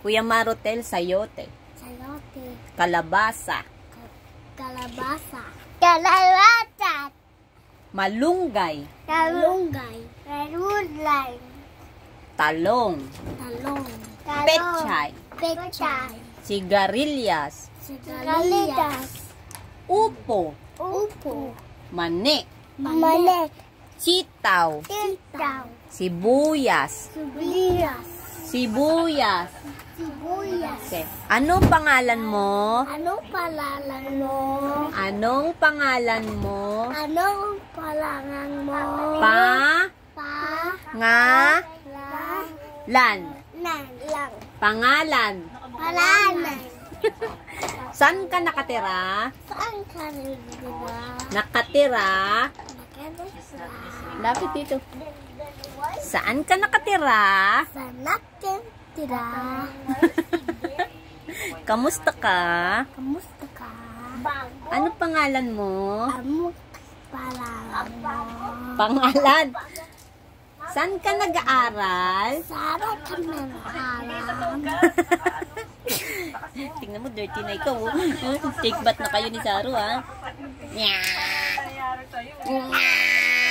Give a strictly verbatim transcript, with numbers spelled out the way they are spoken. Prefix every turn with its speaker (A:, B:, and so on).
A: Kuya Marotel, sayote.
B: Sayote.
A: Kalabasa.
B: Kalabasa. Kalabasa.
A: Malunggay.
B: Malunggay. Malunggay.
A: Talong.
B: Talong.
A: Pechay.
B: Pechay.
A: Sigarilyas.
B: Sigarilyas.
A: Upo.
B: Upo.
A: Mani.
B: Mani.
A: Sitaw.
B: Sitaw.
A: Sibuyas.
B: Sibuyas.
A: Sibuyas.
B: Sibuyas.
A: Okay. Anong pangalan mo?
B: Anong pangalan mo?
A: Anong pangalan mo?
B: Anong pangalan mo?
A: Pa.
B: Pa.
A: Nga.
B: La.
A: Lan.
B: Nan. Lang.
A: Pangalan.
B: Pangalan.
A: Saan ka nakatira?
B: Saan ka nila?
A: Nakatira.
B: Nakatira.
A: Lapit dito. Saan ka nakatira?
B: Sa nakatira.
A: Kamusta ka?
B: Kamusta ka?
A: Ano pangalan mo?
B: Ano pangalan mo?
A: Pangalan. Saan ka nag-aaral?
B: Saan ka nag-aaral?
A: Tingnan mo, dirty na ikaw. Oh. Take bath na kayo ni Saru, ha?